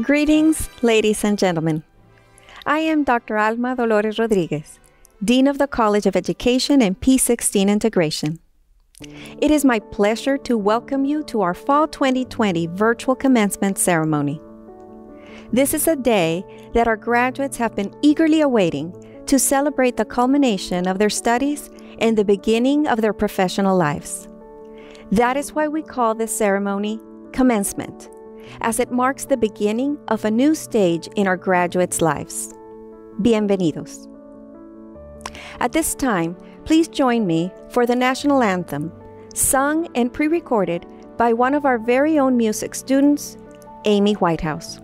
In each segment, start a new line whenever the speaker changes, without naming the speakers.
Greetings, ladies and gentlemen. I am Dr. Alma Dolores Rodriguez, Dean of the College of Education and P16 Integration. It is my pleasure to welcome you to our Fall 2020 virtual commencement ceremony. This is a day that our graduates have been eagerly awaiting to celebrate the culmination of their studies and the beginning of their professional lives. That is why we call this ceremony Commencement, as it marks the beginning of a new stage in our graduates' lives. Bienvenidos. At this time, please join me for the national anthem, sung and pre-recorded by one of our very own music students, Amy Whitehouse.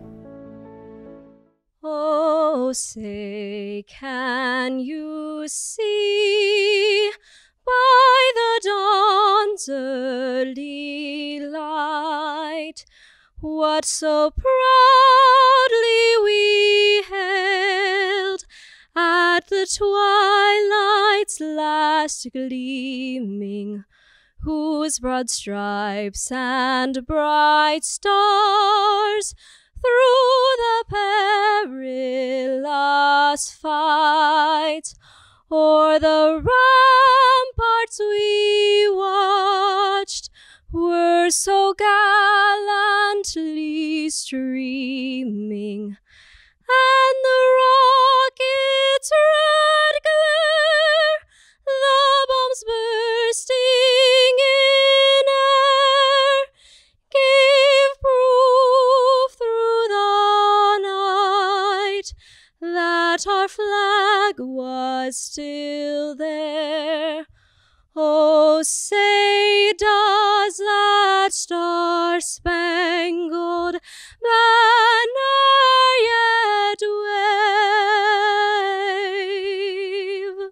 Oh, say, can you see by the dawn's early light what so proudly we hailed at the twilight's last gleaming, whose broad stripes and bright stars through the perilous fight o'er the ramparts we watched were so gallantly streaming, and the rocket's red glare, the bombs bursting in air, gave proof through the night that our flag was still there. Oh, say, does that star-spangled banner yet wave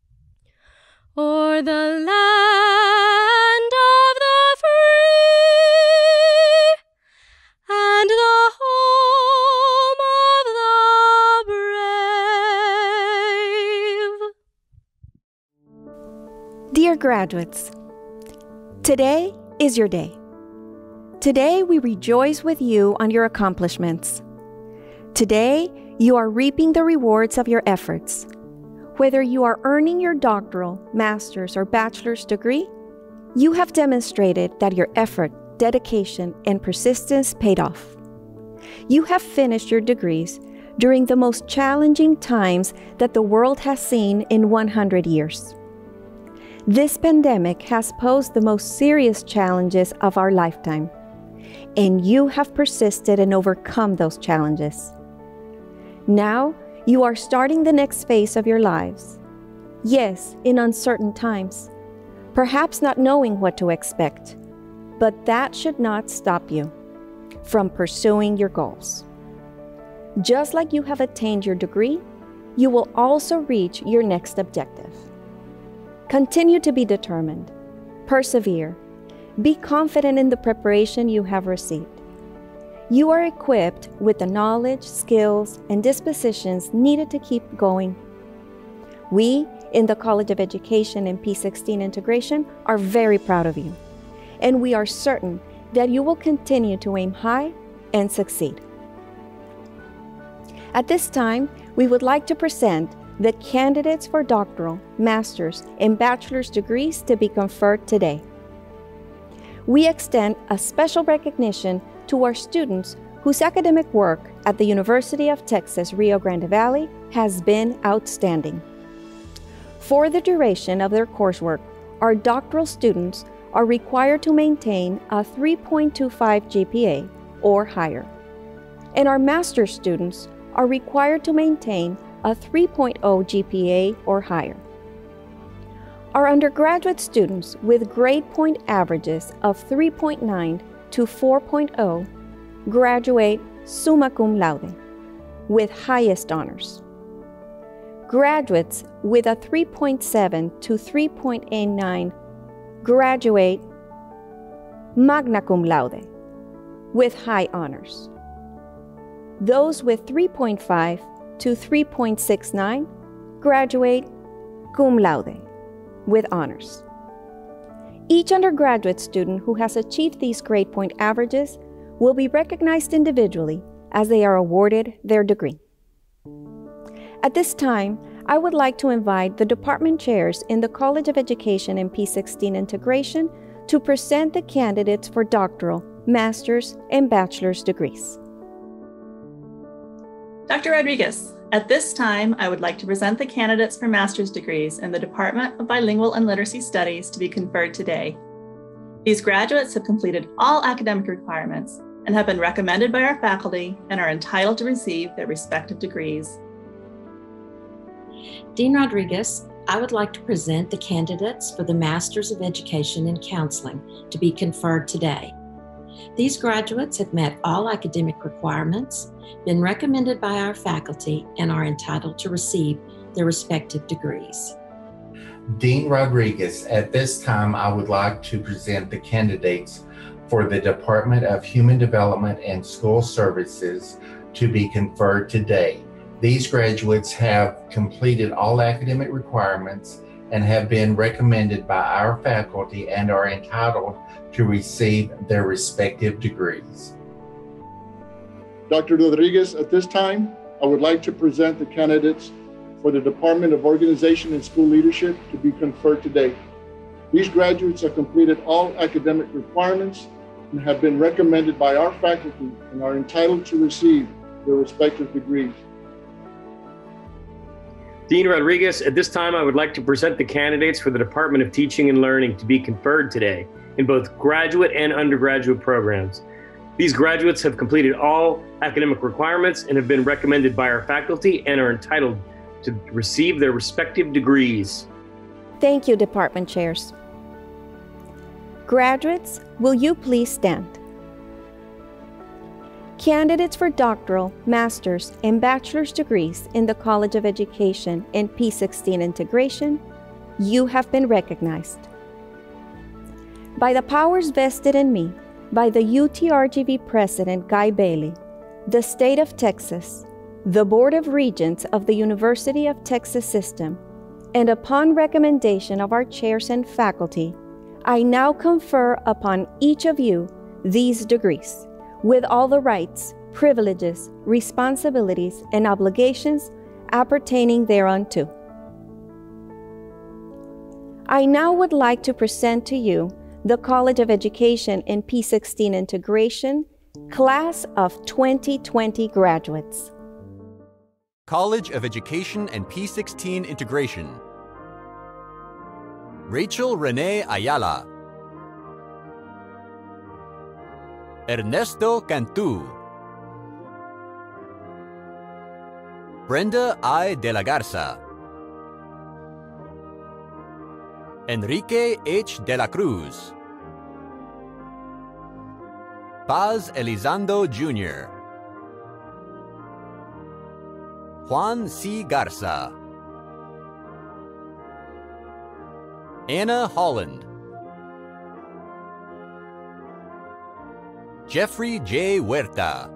o'er the land of the free and the home of the brave?
Dear graduates, today is your day. Today we rejoice with you on your accomplishments. Today you are reaping the rewards of your efforts. Whether you are earning your doctoral, master's, or bachelor's degree, you have demonstrated that your effort, dedication, and persistence paid off. You have finished your degrees during the most challenging times that the world has seen in 100 years. This pandemic has posed the most serious challenges of our lifetime, and you have persisted and overcome those challenges. Now, you are starting the next phase of your lives. Yes, in uncertain times, perhaps not knowing what to expect, but that should not stop you from pursuing your goals. Just like you have attained your degree, you will also reach your next objective. Continue to be determined, persevere, be confident in the preparation you have received. You are equipped with the knowledge, skills, and dispositions needed to keep going. We, in the College of Education and P16 Integration, are very proud of you, and we are certain that you will continue to aim high and succeed. At this time, we would like to present the candidates for doctoral, master's, and bachelor's degrees to be conferred today. We extend a special recognition to our students whose academic work at the University of Texas, Rio Grande Valley has been outstanding. For the duration of their coursework, our doctoral students are required to maintain a 3.25 GPA or higher, and our master's students are required to maintain a 3.0 GPA or higher. Our undergraduate students with grade point averages of 3.9 to 4.0 graduate summa cum laude with highest honors. Graduates with a 3.7 to 3.89 graduate magna cum laude with high honors. Those with 3.5 to 3.69 graduate cum laude with honors. Each undergraduate student who has achieved these grade point averages will be recognized individually as they are awarded their degree. At this time, I would like to invite the department chairs in the College of Education and P16 Integration to present the candidates for doctoral, master's, and bachelor's degrees.
Dr. Rodriguez, at this time, I would like to present the candidates for master's degrees in the Department of Bilingual and Literacy Studies to be conferred today. These graduates have completed all academic requirements and have been recommended by our faculty and are entitled to receive their respective degrees.
Dean Rodriguez, I would like to present the candidates for the Masters of Education in Counseling to be conferred today. These graduates have met all academic requirements, been recommended by our faculty, and are entitled to receive their respective degrees.
Dean Rodriguez, at this time, I would like to present the candidates for the Department of Human Development and School Services to be conferred today. These graduates have completed all academic requirements and have been recommended by our faculty and are entitled to receive their respective degrees.
Dr. Rodriguez, at this time, I would like to present the candidates for the Department of Organization and School Leadership to be conferred today. These graduates have completed all academic requirements and have been recommended by our faculty and are entitled to receive their respective degrees.
Dean Rodriguez, at this time, I would like to present the candidates for the Department of Teaching and Learning to be conferred today in both graduate and undergraduate programs. These graduates have completed all academic requirements and have been recommended by our faculty and are entitled to receive their respective degrees.
Thank you, department chairs. Graduates, will you please stand? Candidates for doctoral, master's, and bachelor's degrees in the College of Education and P16 Integration, you have been recognized. By the powers vested in me by the UTRGV President Guy Bailey, the State of Texas, the Board of Regents of the University of Texas System, and upon recommendation of our chairs and faculty, I now confer upon each of you these degrees, with all the rights, privileges, responsibilities, and obligations appertaining thereunto. I now would like to present to you the College of Education and P16 Integration Class of 2020 graduates.
College of Education and P16 Integration. Rachel Renee Ayala. Ernesto Cantu. Brenda I. de la Garza. Enrique H. de la Cruz. Paz Elizondo Jr. Juan C. Garza. Anna Holland. Jeffrey J. Huerta.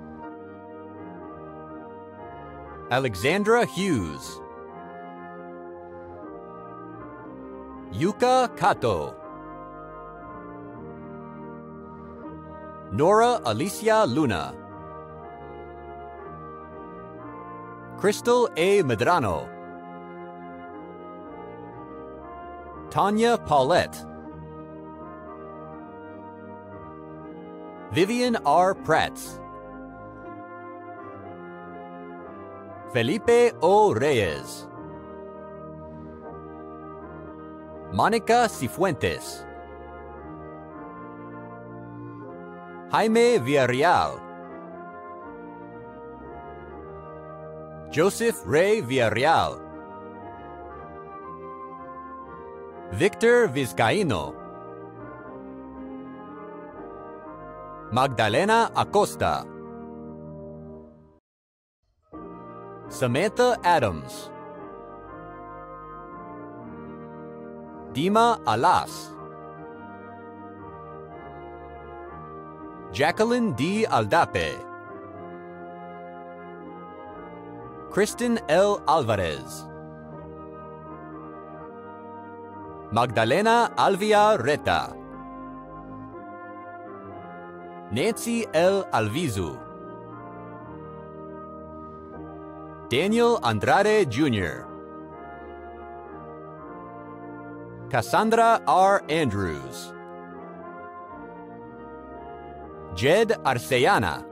Alexandra Hughes. Yuka Kato. Nora Alicia Luna. Crystal A. Medrano. Tanya Paulette. Vivian R. Prats. Felipe O. Reyes. Monica Cifuentes. Jaime Villarreal. Joseph Ray Villarreal. Victor Vizcaíno. Magdalena Acosta. Samantha Adams. Dima Alas. Jacqueline D. Aldape. Kristen L. Alvarez. Magdalena Alvia Reta. Nancy L. Alvizu. Daniel Andrade Jr., Cassandra R. Andrews, Jed Arcellana,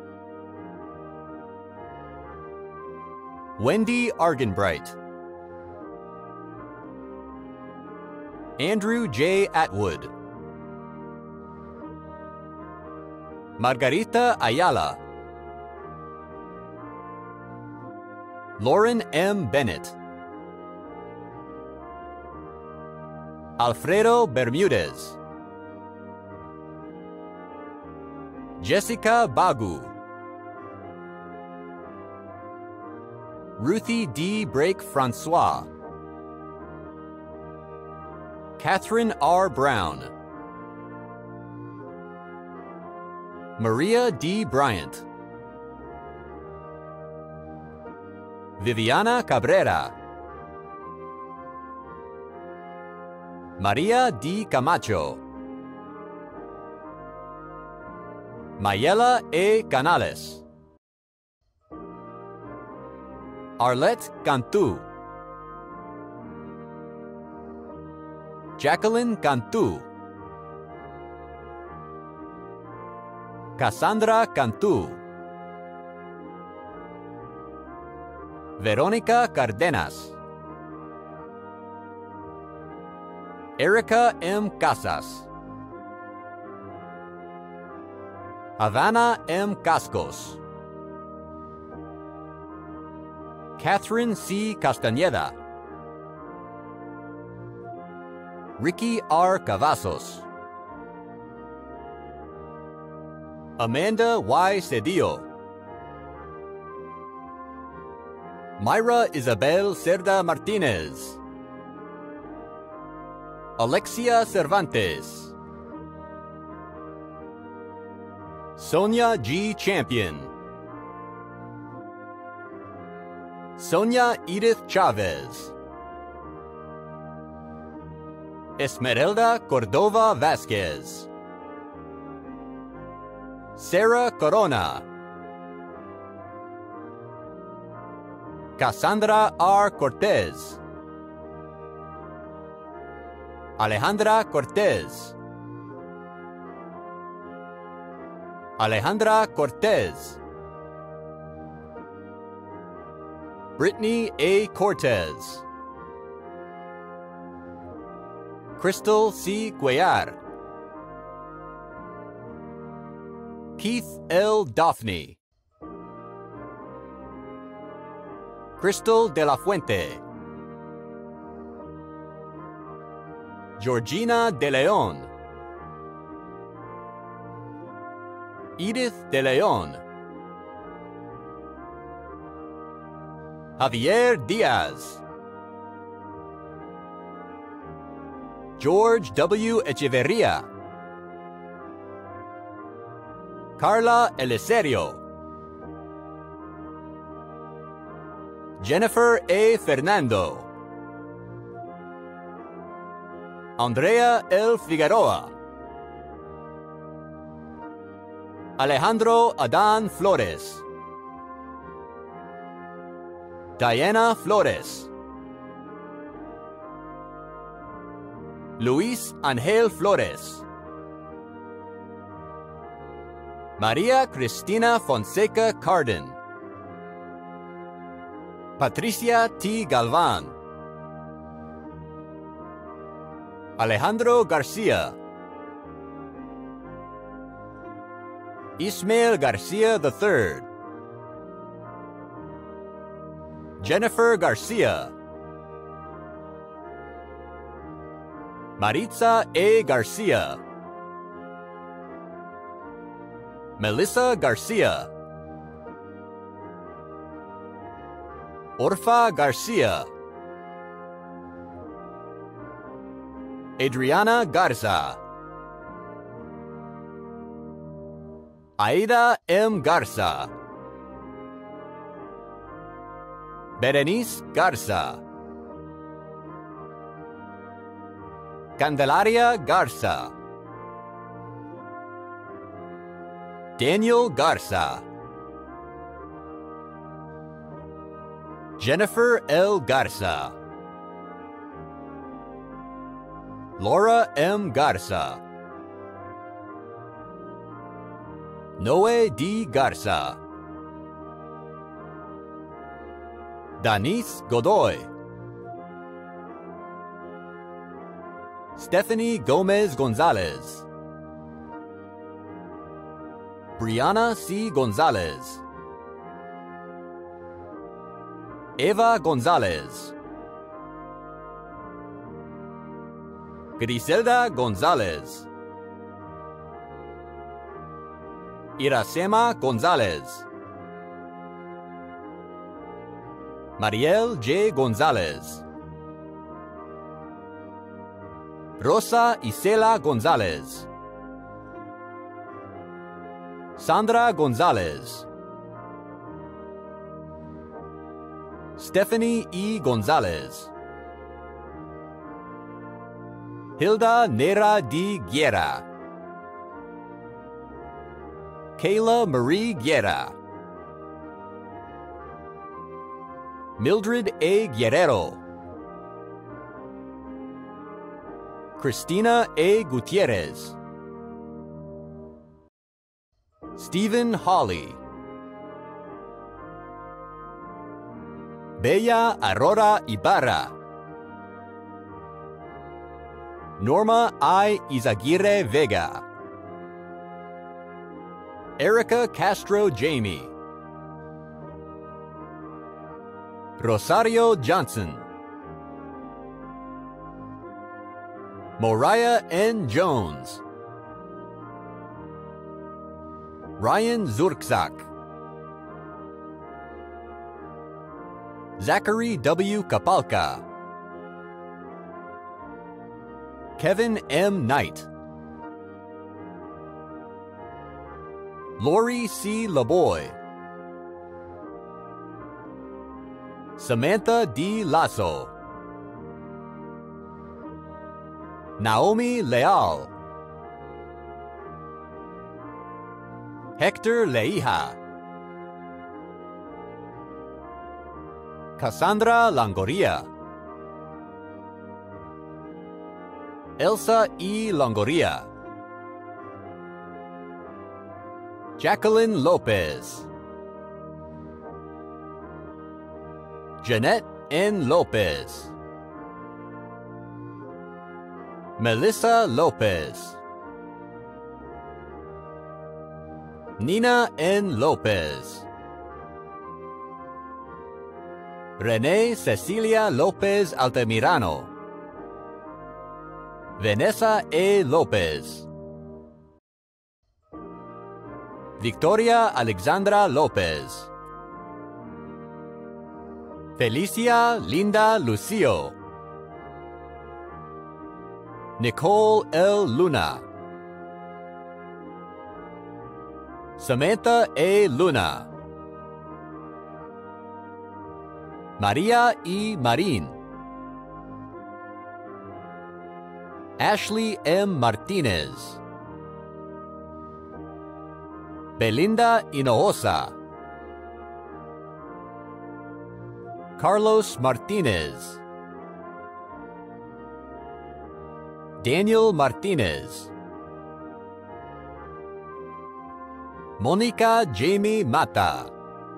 Wendy Argenbright, Andrew J. Atwood, Margarita Ayala, Lauren M. Bennett, Alfredo Bermudez, Jessica Bagu, Ruthie D. Brake Francois, Catherine R. Brown, Maria D. Bryant, Viviana Cabrera, Maria D. Camacho, Mayela A. Canales, Arlette Cantu, Jacqueline Cantu, Cassandra Cantu, Verónica Cardenas, Erica M. Casas, Havana M. Cascos, Catherine C. Castañeda, Ricky R. Cavazos, Amanda Y. Cedillo, Myra Isabel Cerda Martinez, Alexia Cervantes, Sonia G. Champion, Sonia Edith Chavez, Esmeralda Cordova Vasquez, Sarah Corona, Cassandra R. Cortez, Alejandra Cortez, Alejandra Cortez, Brittany A. Cortez, Crystal C. Cuellar, Keith L. Daphne, Crystal de la Fuente, Georgina de Leon, Edith de Leon, Javier Diaz, George W. Echeverria, Carla Eliserio, Jennifer A. Fernando, Andrea L. Figueroa, Alejandro Adán Flores, Diana Flores, Luis Angel Flores, María Cristina Fonseca Carden, Patricia T. Galvan, Alejandro Garcia, Ismael Garcia III, Jennifer Garcia, Maritza A. Garcia, Melissa Garcia, Orfa Garcia, Adriana Garza, Aida M. Garza, Berenice Garza, Candelaria Garza, Daniel Garza, Jennifer L. Garza, Laura M. Garza, Noe D. Garza, Danis Godoy, Stephanie Gomez Gonzalez, Brianna C. Gonzalez, Eva Gonzalez, Griselda Gonzalez, Iracema Gonzalez, Mariel J. Gonzalez, Rosa Isela Gonzalez, Sandra Gonzalez, Stephanie E. Gonzalez, Hilda Nera D. Guerra, Kayla Marie Guerra, Mildred A. Guerrero, Christina A. Gutierrez, Stephen Hawley, Bella Aurora Ibarra, Norma I. Izaguirre Vega, Erica Castro Jamie, Rosario Johnson, Moriah N. Jones, Ryan Zurkzak, Zachary W. Kapalka, Kevin M. Knight, Lori C. LaBoy, Samantha D. Lasso, Naomi Leal, Hector Leija, Cassandra Longoria, Elsa E. Longoria, Jacqueline Lopez, Jeanette N. Lopez, Melissa Lopez, Nina N. Lopez, Renee Cecilia Lopez Altamirano, Vanessa A. Lopez, Victoria Alexandra Lopez, Felicia Linda Lucio, Nicole L. Luna, Samantha A. Luna, Maria E. Marin, Ashley M. Martinez, Belinda Hinojosa, Carlos Martinez, Daniel Martinez, Monica Jamie Mata,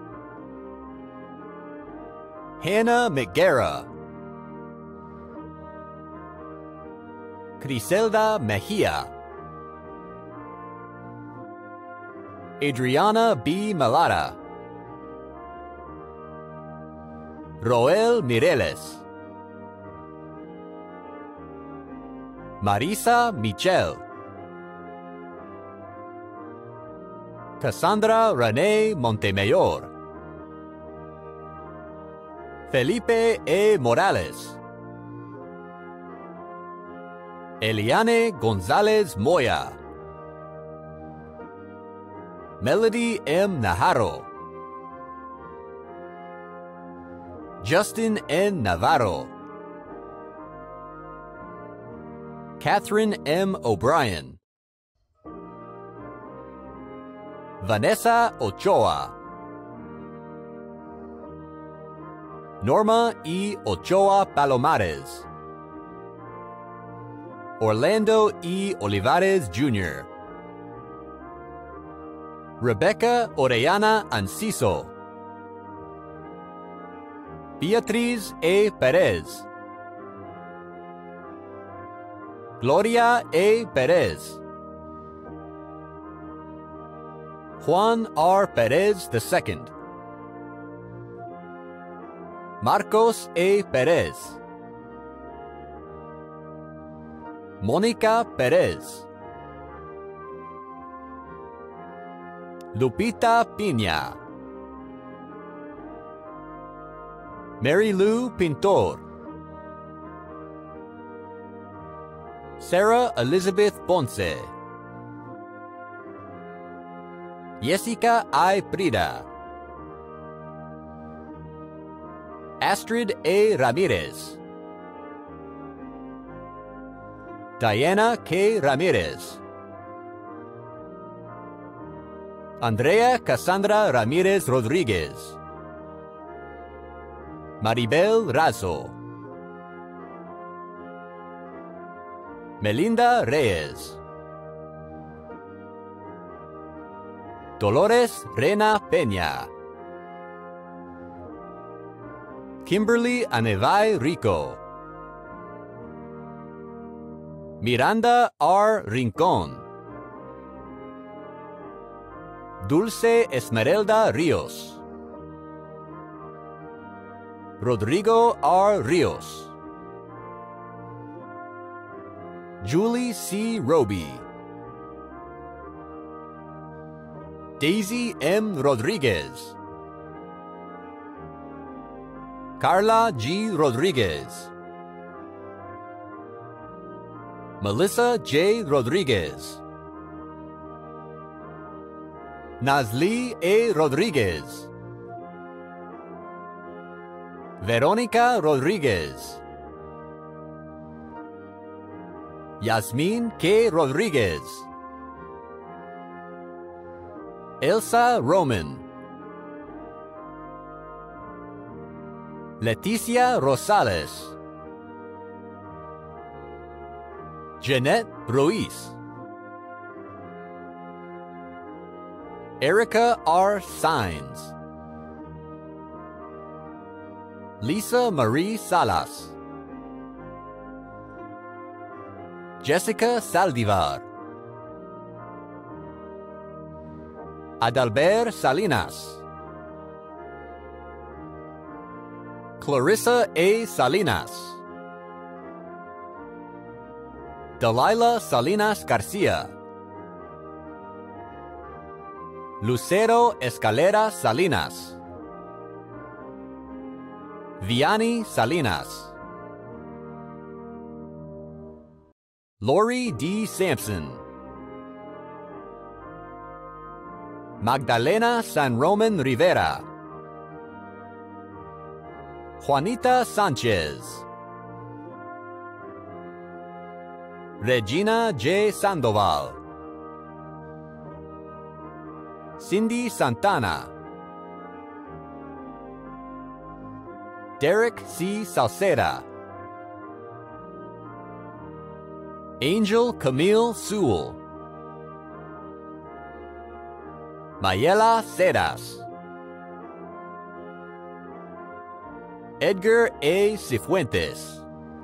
Hannah McGarra, Criselda Mejia, Adriana B. Malata, Roel Mireles, Marisa Michel, Cassandra Renee Montemayor, Felipe E. Morales, Eliane Gonzalez Moya, Melody M. Najarro, Justin N. Navarro, Catherine M. O'Brien, Vanessa Ochoa, Norma E. Ochoa Palomares. Orlando E. Olivares Jr. Rebecca Orellana Anciso. Beatriz A. Perez. Gloria A. Perez. Juan R. Perez II. Marcos A. Perez. Mónica Perez. Lupita Piña. Mary Lou Pintor. Sarah Elizabeth Ponce. Jessica I. Prida. Astrid A. Ramirez. Diana K. Ramirez. Andrea Cassandra Ramirez Rodriguez. Maribel Razo. Melinda Reyes. Dolores Rena Peña. Kimberly Anevay Rico. Miranda R. Rincón. Dulce Esmeralda Ríos. Rodrigo R. Rios. Julie C. Roby. Daisy M. Rodriguez. Carla G. Rodriguez. Melissa J. Rodriguez. Nazli A. Rodriguez. Verónica Rodriguez. Yasmin K. Rodriguez. Elsa Roman. Leticia Rosales. Jeanette Ruiz. Erica R. Sainz. Lisa Marie Salas. Jessica Saldivar. Adalbert Salinas. Clarissa A. Salinas. Delilah Salinas Garcia. Lucero Escalera Salinas. Vianney Salinas. Lori D. Sampson. Magdalena San Roman Rivera. Juanita Sanchez. Regina J. Sandoval. Cindy Santana. Derek C. Salceda. Angel Camille Sewell. Mayela Cedas. Edgar A. Cifuentes.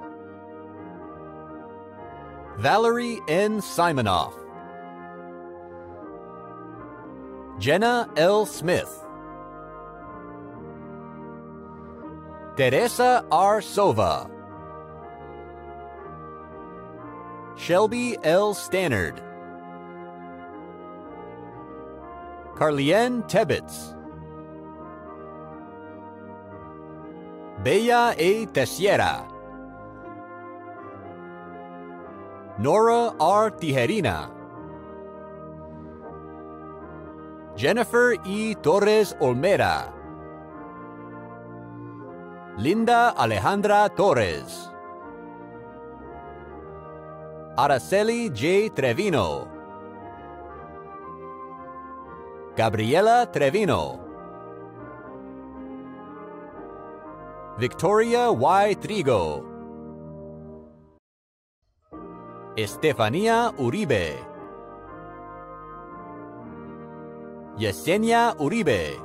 Valerie N. Simonoff. Jenna L. Smith. Teresa R. Sova. Shelby L. Stannard. Carlien Tebbets. Bella A. Teixeira. Nora R. Tijerina. Jennifer E. Torres Olmera. Linda Alejandra Torres. Araceli J. Trevino. Gabriela Trevino. Victoria Y. Trigo. Estefanía Uribe. Yesenia Uribe.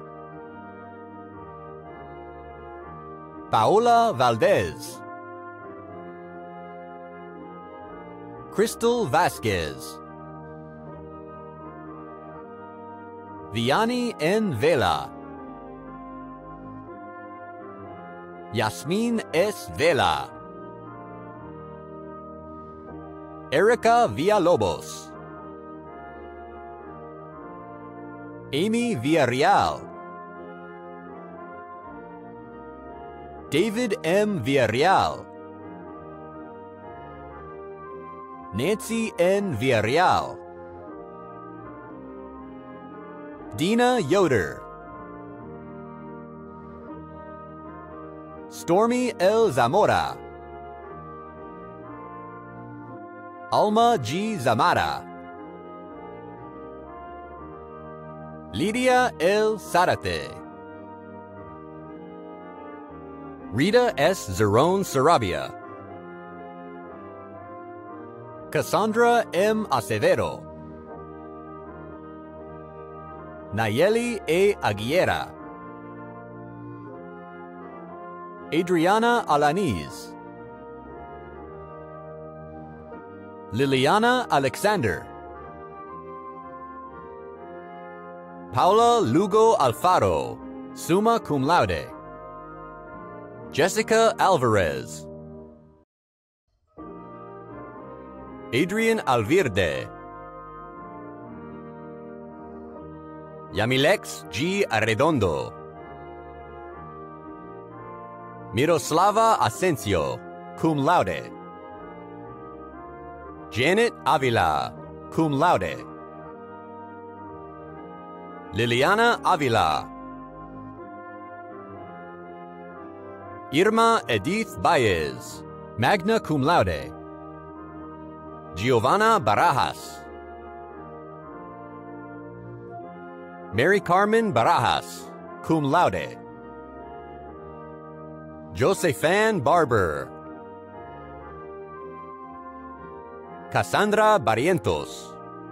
Paola Valdez. Crystal Vasquez. Vianney N. Vela. Yasmin S. Vela. Erica Villalobos. Amy Villarreal. David M. Villarreal. Nancy N. Villarreal. Dina Yoder. Stormy L. Zamora. Alma G. Zamara. Lydia L. Zarate. Rita S. Zerone Sarabia. Cassandra M. Acevedo. Nayeli A. Aguilera. Adriana Alaniz. Liliana Alexander. Paula Lugo Alfaro, summa cum laude. Jessica Alvarez. Adrian Alvirde. Yamilex G. Arredondo. Miroslava Asensio, cum laude. Janet Avila, cum laude. Liliana Avila. Irma Edith Baez, magna cum laude. Giovanna Barajas. Mary Carmen Barajas, cum laude. Josephine Barber. Cassandra Barrientos.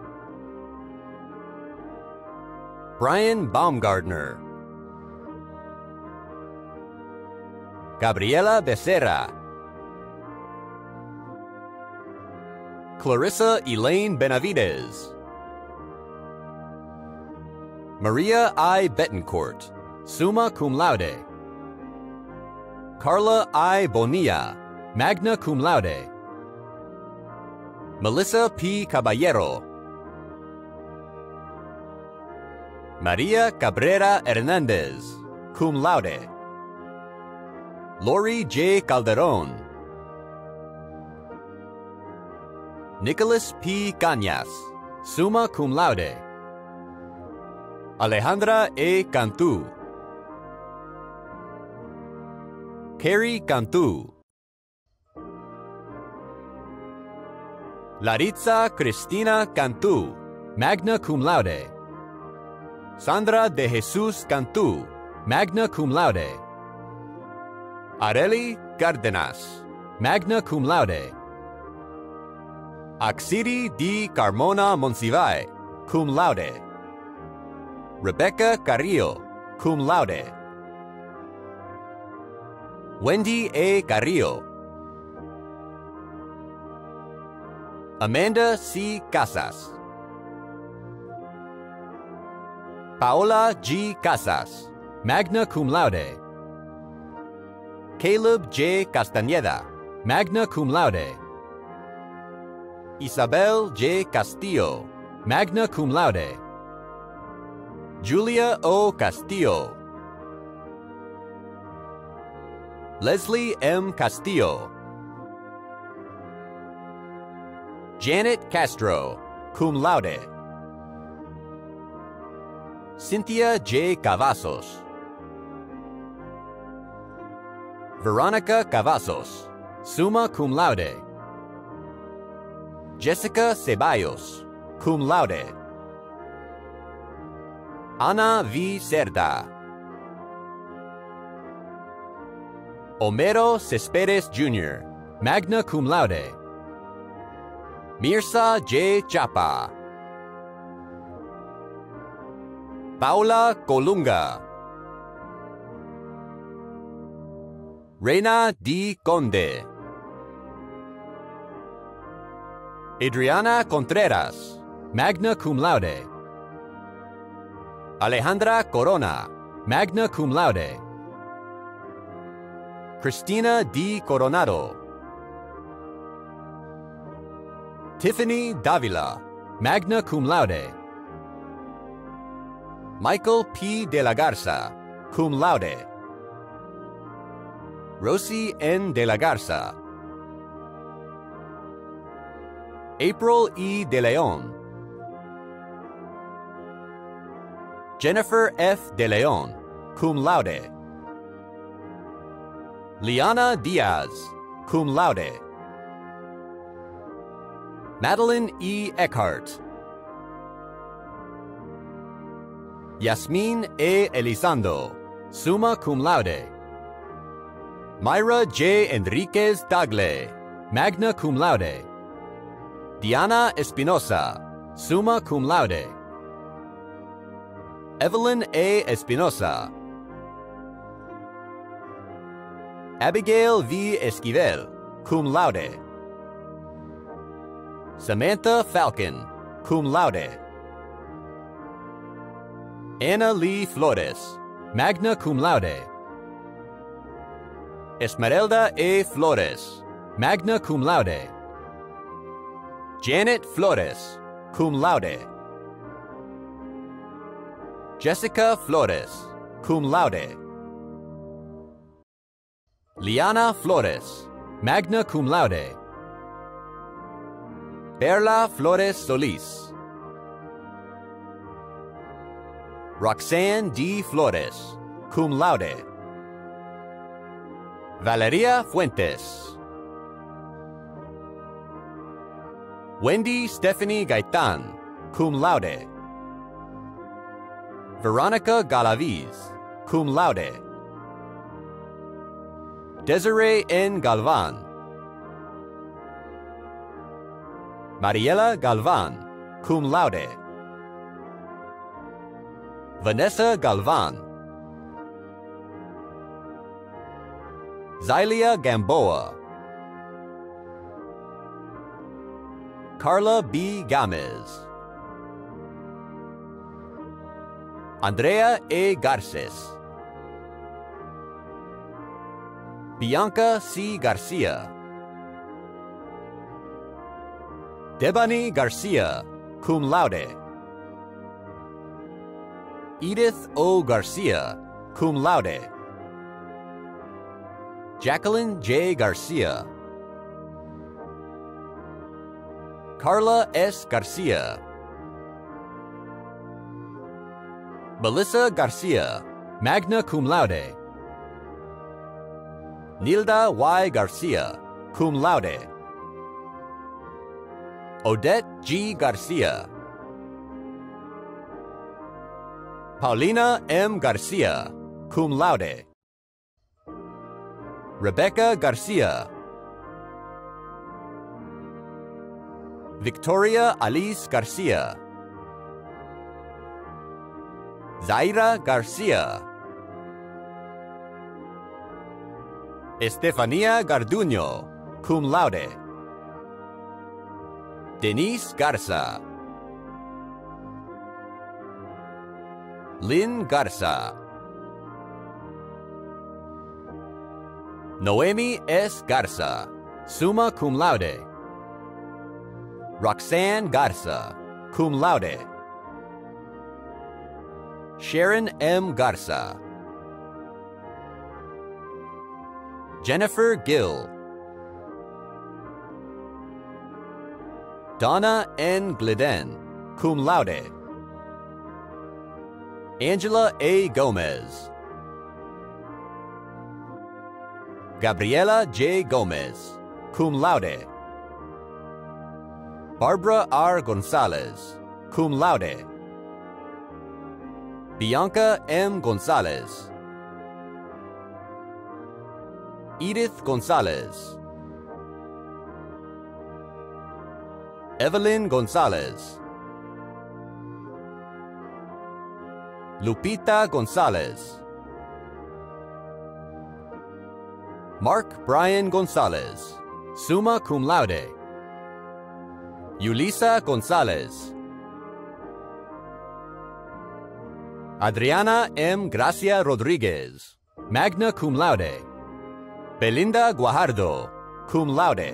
Brian Baumgardner. Gabriela Becerra. Clarissa Elaine Benavides. Maria I. Betancourt, summa cum laude. Carla I. Bonilla, magna cum laude. Melissa P. Caballero. Maria Cabrera Hernandez, cum laude. Lori J. Calderon. Nicholas P. Cañas, summa cum laude. Alejandra A. Cantu. Carrie Cantu. Laritza Cristina Cantu, magna cum laude. Sandra de Jesus Cantu, magna cum laude. Areli Cárdenas, magna cum laude. Axiri D. Carmona Monsivay, cum laude. Rebecca Carrillo, cum laude. Wendy A. Carrillo. Amanda C. Casas. Paola G. Casas, magna cum laude. Caleb J. Castañeda, magna cum laude. Isabel J. Castillo, magna cum laude. Julia O. Castillo. Leslie M. Castillo. Janet Castro, cum laude. Cynthia J. Cavazos. Veronica Cavazos, summa cum laude. Jessica Ceballos, cum laude. Ana V. Cerda. Homero Cespedes Jr., magna cum laude. Mirza J. Chapa. Paula Colunga. Reina D. Conde. Adriana Contreras, magna cum laude. Alejandra Corona, magna cum laude. Cristina D. Coronado. Tiffany Davila, magna cum laude. Michael P. de la Garza, cum laude. Rosie N. de la Garza. April E. de Leon. Jennifer F. de Leon, cum laude. Liana Diaz, cum laude. Madeline E. Eckhart. Yasmin A. Elizondo, summa cum laude. Myra J. Enriquez Tagle, magna cum laude. Diana Espinosa, summa cum laude. Evelyn A. Espinosa. Abigail V. Esquivel, cum laude. Samantha Falcon, cum laude. Anna Lee Flores, magna cum laude. Esmeralda A. Flores, magna cum laude. Janet Flores, cum laude. Jessica Flores, cum laude. Liana Flores, magna cum laude. Perla Flores Solis. Roxanne D. Flores, cum laude. Valeria Fuentes. Wendy Stephanie Gaitan, cum laude. Veronica Galaviz, cum laude. Desiree N. Galvan. Mariela Galvan, cum laude. Vanessa Galvan. Zylia Gamboa. Carla B. Gamez. Andrea A. Garces. Bianca C. Garcia. Debani Garcia, cum laude. Edith O. Garcia, cum laude. Jacqueline J. Garcia. Carla S. Garcia. Melissa Garcia, magna cum laude. Nilda Y. Garcia, cum laude. Odette G. Garcia. Paulina M. Garcia, cum laude. Rebecca Garcia. Victoria Alice Garcia. Zaira Garcia. Estefania Garduño, cum laude. Denise Garza. Lynn Garza. Noemi S. Garza, summa cum laude. Roxanne Garza, cum laude. Sharon M. Garza. Jennifer Gill. Donna N. Glidden, cum laude. Angela A. Gomez. Gabriela J. Gomez, cum laude. Barbara R. Gonzalez, cum laude. Bianca M. Gonzalez. Edith Gonzalez. Evelyn Gonzalez. Lupita Gonzalez. Mark Brian Gonzalez, summa cum laude. Yulisa Gonzalez. Adriana M. Gracia Rodriguez, magna cum laude. Belinda Guajardo, cum laude.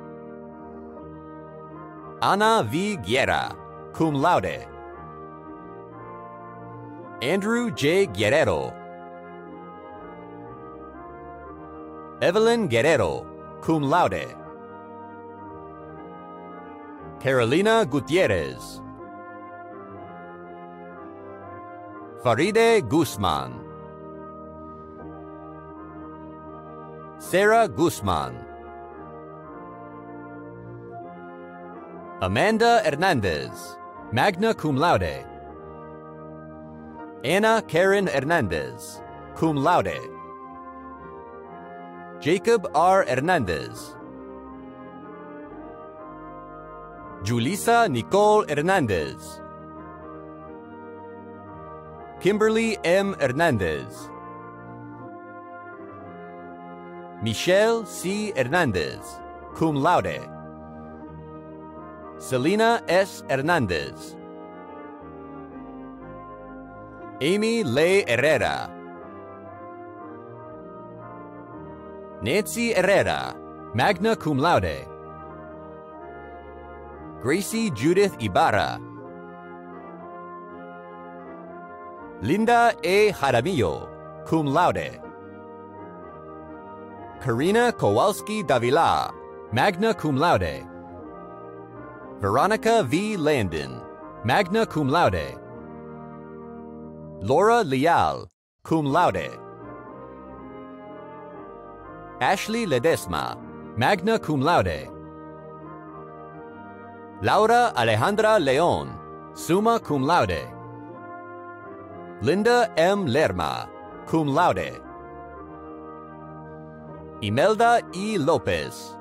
Ana V. Guerra, cum laude. Andrew J. Guerrero. Evelyn Guerrero, cum laude. Carolina Gutierrez. Faride Guzman. Sarah Guzman. Amanda Hernandez, magna cum laude. Anna Karen Hernandez, cum laude. Jacob R. Hernandez. Julissa Nicole Hernandez. Kimberly M. Hernandez. Michelle C. Hernandez, cum laude. Selena S. Hernandez. Amy Leigh Herrera. Nancy Herrera, magna cum laude. Gracie Judith Ibarra. Linda A. Jaramillo, cum laude. Karina Kowalski Davila, magna cum laude. Veronica V. Landon, magna cum laude. Laura Leal, cum laude. Ashley Ledesma, magna cum laude. Laura Alejandra Leon, summa cum laude. Linda M. Lerma, cum laude. Imelda E. Lopez.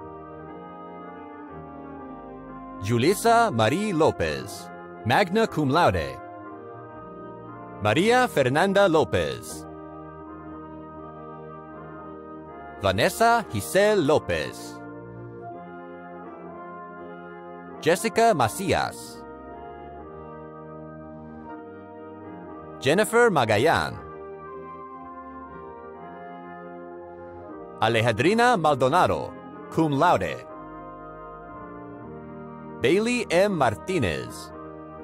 Julissa Marie Lopez, magna cum laude. Maria Fernanda Lopez. Vanessa Giselle Lopez. Jessica Macias. Jennifer Magayan. Alejandrina Maldonado, cum laude. Bailey M. Martinez.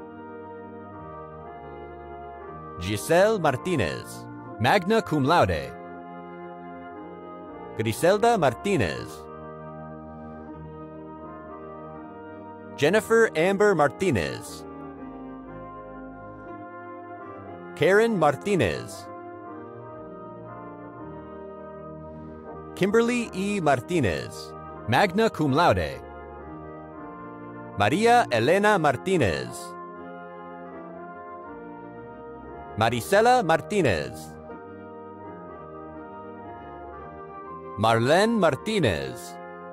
Giselle Martinez, magna cum laude. Griselda Martinez. Jennifer Amber Martinez. Karen Martinez. Kimberly E. Martinez, magna cum laude. Maria Elena Martinez. Maricela Martinez. Marlene Martinez.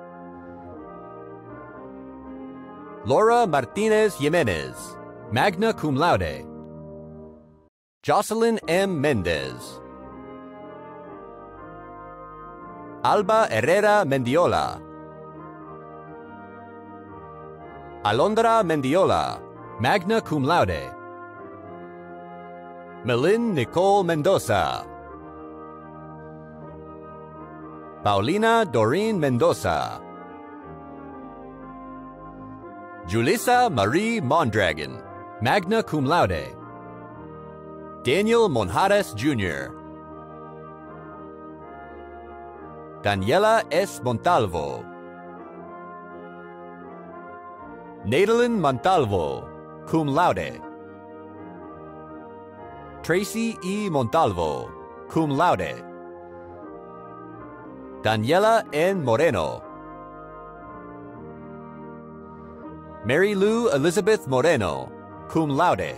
Laura Martinez Jimenez, magna cum laude. Jocelyn M. Mendez. Alba Herrera Mendiola. Alondra Mendiola, magna cum laude. Melin Nicole Mendoza. Paulina Doreen Mendoza. Julissa Marie Mondragon, magna cum laude. Daniel Monjares Jr. Daniela S. Montalvo. Nadalyn Montalvo, cum laude. Tracy E. Montalvo, cum laude. Daniela N. Moreno. Mary Lou Elizabeth Moreno, cum laude.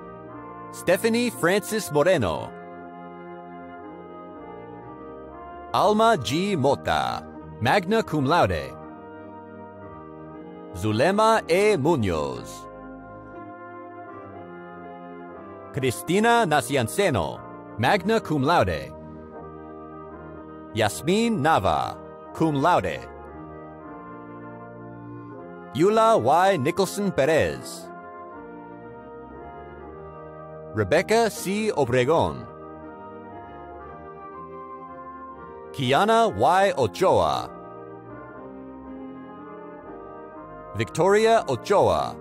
Stephanie Francis Moreno. Alma G. Mota, magna cum laude. Zulema E. Munoz. Cristina Nacianceno, magna cum laude. Yasmin Nava, cum laude. Eula Y. Nicholson Perez. Rebecca C. Obregon. Kiana Y. Ochoa. Victoria Ochoa.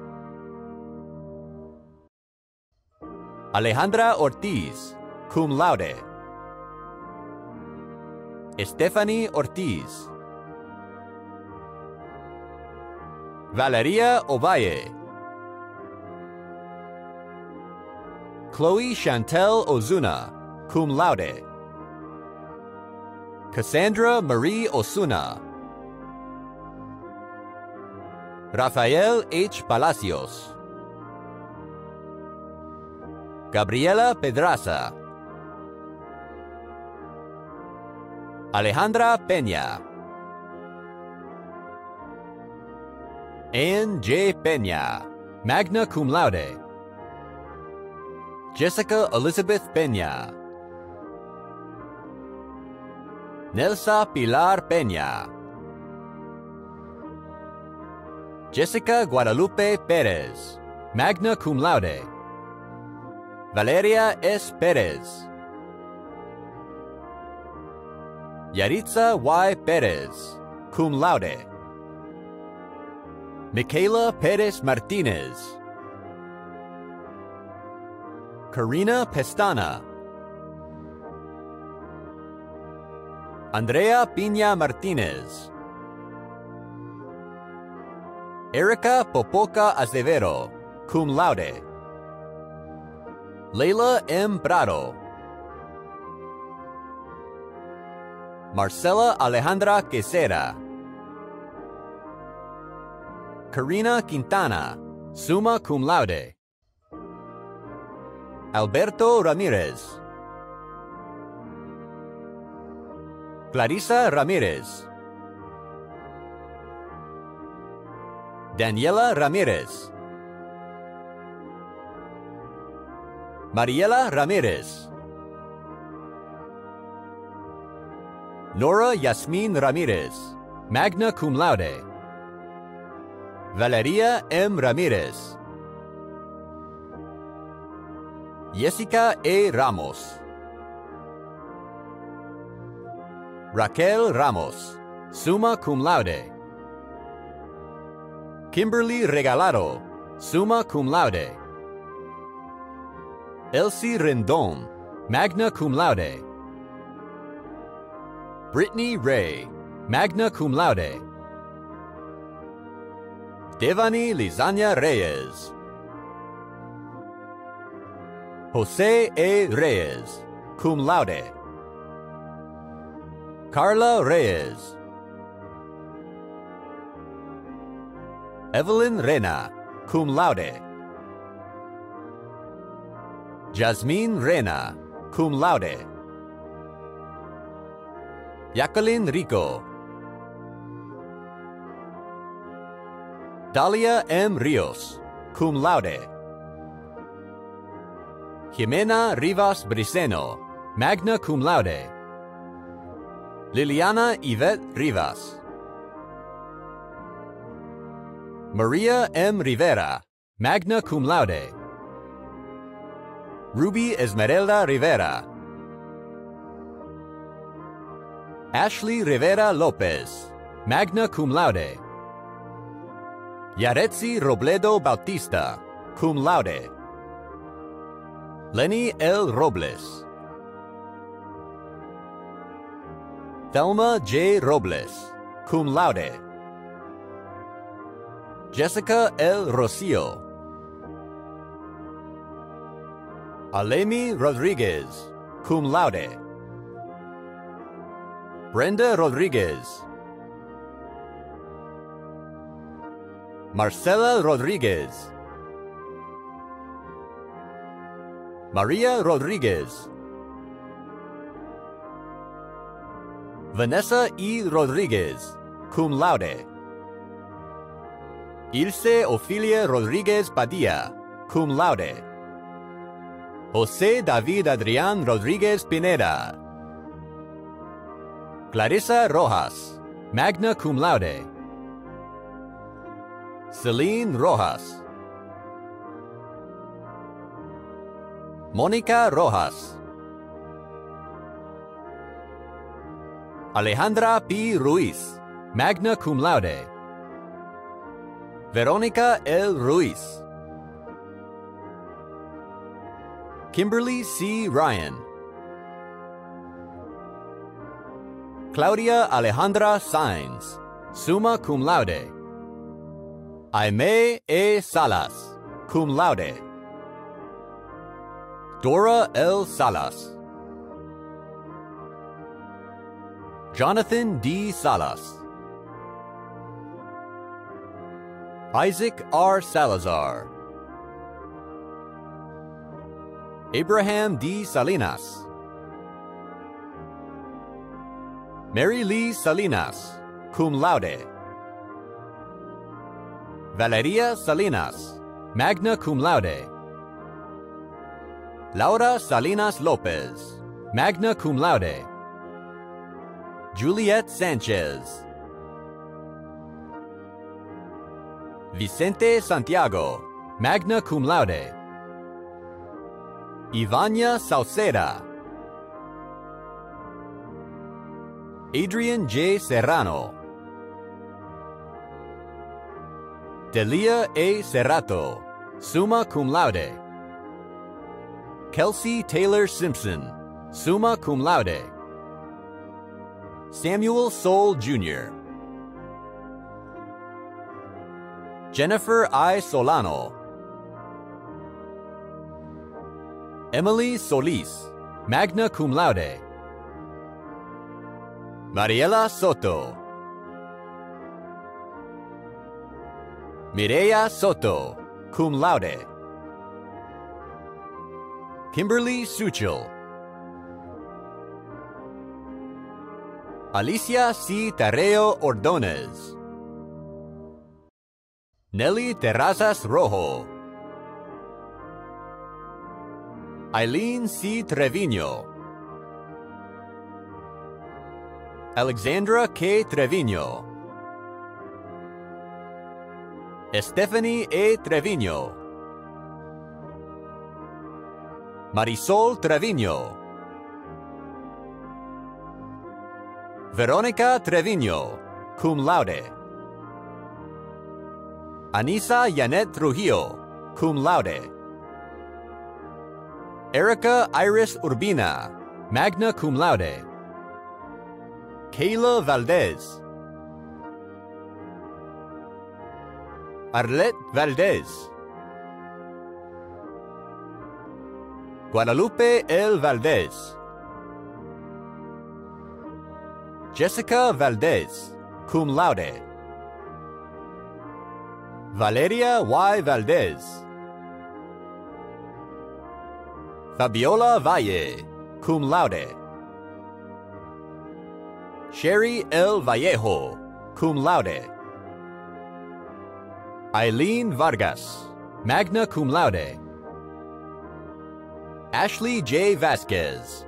Alejandra Ortiz, cum laude. Stephanie Ortiz. Valeria Ovalle. Chloe Chantel Ozuna, cum laude. Cassandra Marie Osuna. Rafael H. Palacios. Gabriela Pedraza. Alejandra Peña. Anne J. Peña, magna cum laude. Jessica Elizabeth Peña. Nelsa Pilar Peña. Jessica Guadalupe Pérez, magna cum laude. Valeria S. Pérez. Yaritza Y. Pérez, cum laude. Michaela Pérez Martinez. Karina Pestana. Andrea Piña Martinez. Erica Popoca Azevedo, cum laude. Leila M. Prado. Marcela Alejandra Quesera. Karina Quintana, summa cum laude. Alberto Ramirez. Clarissa Ramirez. Daniela Ramirez. Mariela Ramirez. Nora Yasmin Ramirez, magna cum laude. Valeria M. Ramirez. Jessica A. Ramos. Raquel Ramos, summa cum laude. Kimberly Regalado, summa cum laude. Elsie Rendon, magna cum laude. Brittany Ray, magna cum laude. Devani Lizania Reyes. Jose A. Reyes, cum laude. Carla Reyes. Evelyn Rena, cum laude. Jasmine Rena, cum laude. Jacqueline Rico. Dalia M. Rios, cum laude. Jimena Rivas Briceno, magna cum laude. Liliana Yvette Rivas. Maria M. Rivera, magna cum laude. Ruby Esmeralda Rivera. Ashley Rivera Lopez, magna cum laude. Yaretzi Robledo Bautista, cum laude. Lenny L. Robles. Thelma J. Robles, cum laude. Jessica L. Rocio. Alemi Rodriguez, cum laude. Brenda Rodriguez. Marcela Rodriguez. Maria Rodriguez. Vanessa E. Rodriguez, cum laude. Ilse Ofilia Rodriguez Padilla, cum laude. Jose David Adrián Rodriguez Pineda. Clarissa Rojas, magna cum laude. Celine Rojas. Mónica Rojas. Alejandra P. Ruiz, magna cum laude. Verónica L. Ruiz. Kimberly C. Ryan. Claudia Alejandra Sainz, summa cum laude. Aimee E. Salas, cum laude. Dora L. Salas. Jonathan D. Salas. Isaac R. Salazar. Abraham D. Salinas. Mary Lee Salinas, cum laude. Valeria Salinas, magna cum laude. Laura Salinas Lopez, magna cum laude. Juliet Sanchez. Vicente Santiago, magna cum laude. Ivania Sauceda. Adrian J. Serrano. Delia A. Cerrato, summa cum laude. Kelsey Taylor Simpson, summa cum laude. Samuel Soul Jr. Jennifer I. Solano. Emily Solis, magna cum laude. Mariela Soto. Mireya Soto, cum laude. Kimberly Suchel. Alicia C. Tarreo Ordonez. Nelly Terrazas Rojo. Eileen C. Trevino. Alexandra K. Trevino. Stephanie A. Trevino. Marisol Trevino. Veronica Trevino, cum laude. Anissa Yanet Trujillo, cum laude. Erica Iris Urbina, magna cum laude. Kayla Valdez. Arlette Valdez. Guadalupe L. Valdez. Jessica Valdez, cum laude. Valeria Y. Valdez. Fabiola Valle, cum laude. Sherry L. Vallejo, cum laude. Eileen Vargas, magna cum laude. Ashley J. Vasquez.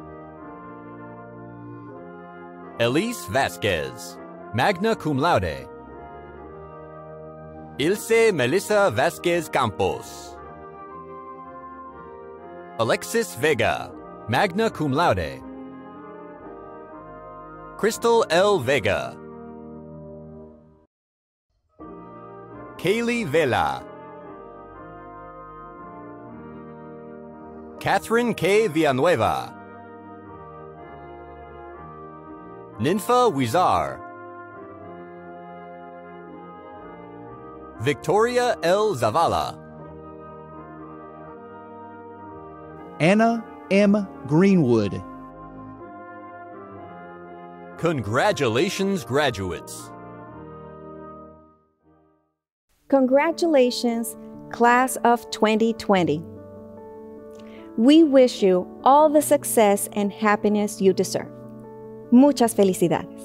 Elise Vasquez, magna cum laude. Ilse Melissa Vasquez Campos. Alexis Vega, magna cum laude. Crystal L. Vega. Kaylee Vela. Catherine K. Villanueva. Ninfa Wizar. Victoria L. Zavala.
Anna M. Greenwood.
Congratulations, graduates.
Congratulations, class of 2020. We wish you all the success and happiness you deserve. Muchas felicidades.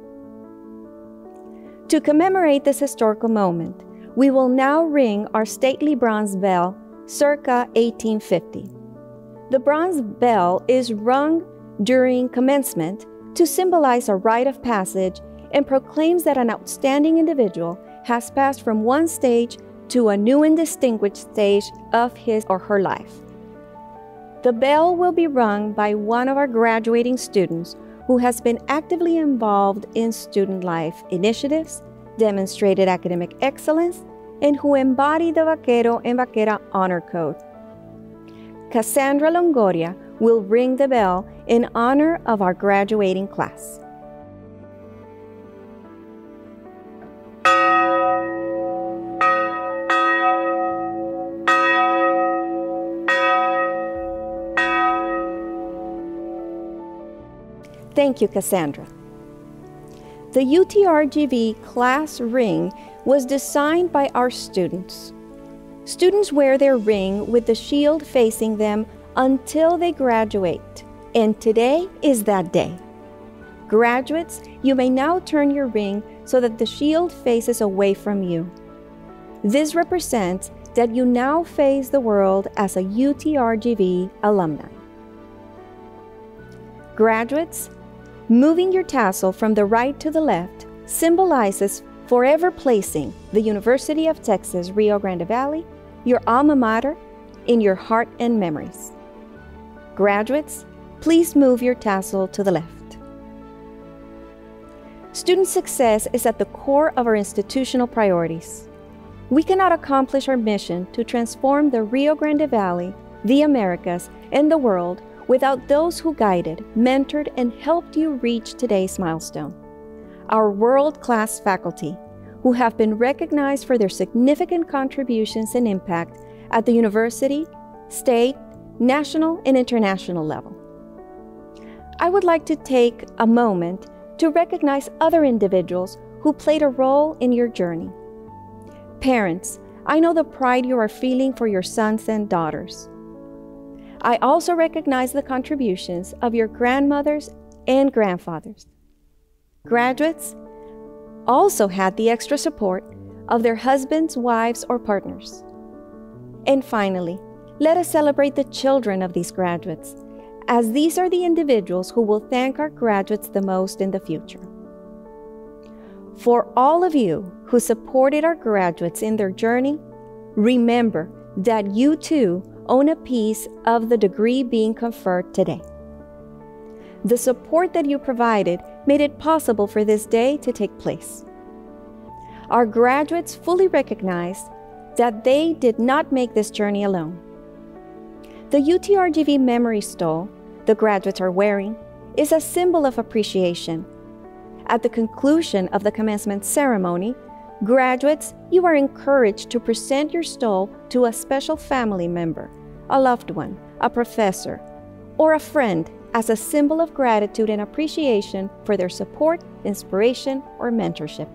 To commemorate this historical moment, we will now ring our stately bronze bell circa 1850. The bronze bell is rung during commencement to symbolize a rite of passage and proclaims that an outstanding individual has passed from one stage to a new and distinguished stage of his or her life. The bell will be rung by one of our graduating students who has been actively involved in student life initiatives, demonstrated academic excellence, and who embody the Vaquero and Vaquera Honor Code. Cassandra Longoria will ring the bell in honor of our graduating class. Thank you, Cassandra. The UTRGV class ring was designed by our students. Students wear their ring with the shield facing them until they graduate, and today is that day. Graduates, you may now turn your ring so that the shield faces away from you. This represents that you now face the world as a UTRGV alumni. Graduates, moving your tassel from the right to the left symbolizes forever placing the University of Texas, Rio Grande Valley, your alma mater, in your heart and memories. Graduates, please move your tassel to the left. Student success is at the core of our institutional priorities. We cannot accomplish our mission to transform the Rio Grande Valley, the Americas, and the world without those who guided, mentored, and helped you reach today's milestone. Our world-class faculty, who have been recognized for their significant contributions and impact at the university, state, national, and international level. I would like to take a moment to recognize other individuals who played a role in your journey. Parents, I know the pride you are feeling for your sons and daughters. I also recognize the contributions of your grandmothers and grandfathers. Graduates also had the extra support of their husbands, wives, or partners. And finally, let us celebrate the children of these graduates, as these are the individuals who will thank our graduates the most in the future. For all of you who supported our graduates in their journey, remember that you too own a piece of the degree being conferred today. The support that you provided made it possible for this day to take place. Our graduates fully recognize that they did not make this journey alone. The UTRGV memory stole the graduates are wearing is a symbol of appreciation. At the conclusion of the commencement ceremony, graduates, you are encouraged to present your stole to a special family member, a loved one, a professor, or a friend as a symbol of gratitude and appreciation for their support, inspiration, or mentorship.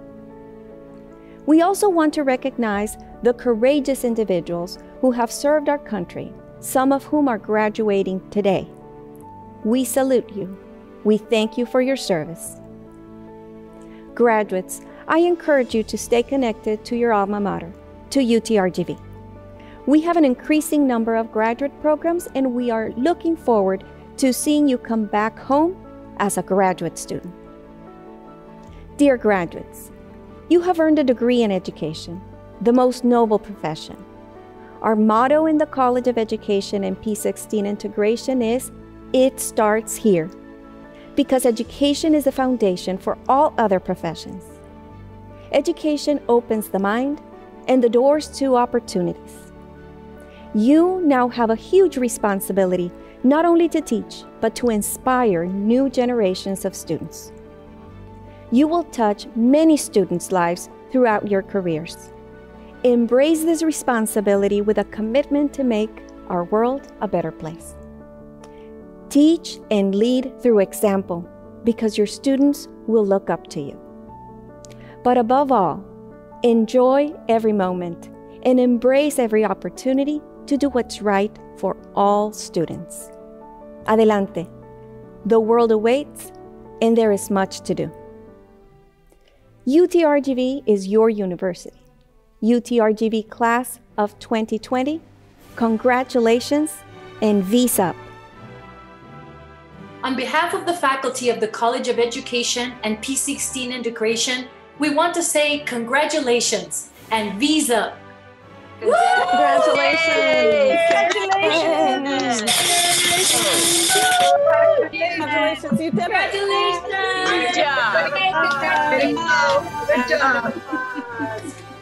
We also want to recognize the courageous individuals who have served our country, some of whom are graduating today. We salute you. We thank you for your service. Graduates, I encourage you to stay connected to your alma mater, to UTRGV. We have an increasing number of graduate programs, and we are looking forward to seeing you come back home as a graduate student. Dear graduates, you have earned a degree in education, the most noble profession. Our motto in the College of Education and P16 Integration is, "It starts here," because education is the foundation for all other professions. Education opens the mind and the doors to opportunities. You now have a huge responsibility not only to teach, but to inspire new generations of students. You will touch many students' lives throughout your careers. Embrace this responsibility with a commitment to make our world a better place. Teach and lead through example, because your students will look up to you. But above all, enjoy every moment and embrace every opportunity to do what's right for all students. Adelante. The world awaits. and there is much to do. UTRGV is your university. UTRGV class of 2020, congratulations and V's up.
On behalf of the faculty of the College of Education and P16 Integration, we want to say congratulations and V's up.
Congratulations!
Congratulations!
Congratulations, you did it!
Congratulations! Good job!
Good job.